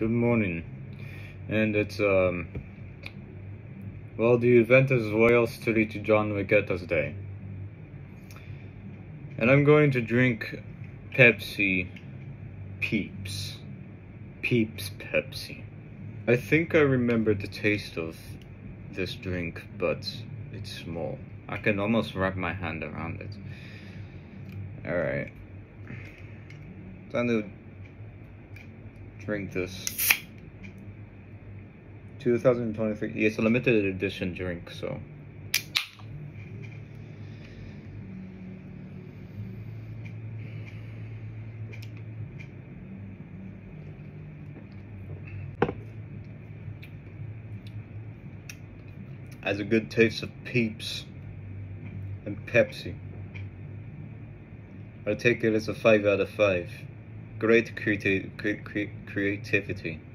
Good morning. And it's well, the event is Royals 32 John Regatta's Day. And I'm going to drink Pepsi Peeps. Peeps Pepsi. I think I remember the taste of this drink, but it's small. I can almost wrap my hand around it. Alright. Time to drink this. 2023. It's a limited edition drink, so. Has a good taste of Peeps and Pepsi. I take it as a 5 out of 5. Great creativity.